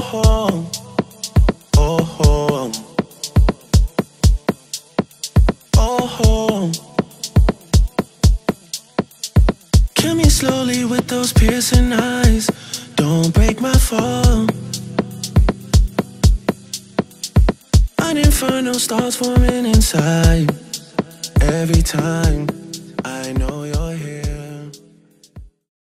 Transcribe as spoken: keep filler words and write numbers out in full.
oh, oh, oh, oh. Kill me slowly with those piercing eyes. Don't break my fall. An inferno starts forming inside. Every time I know you're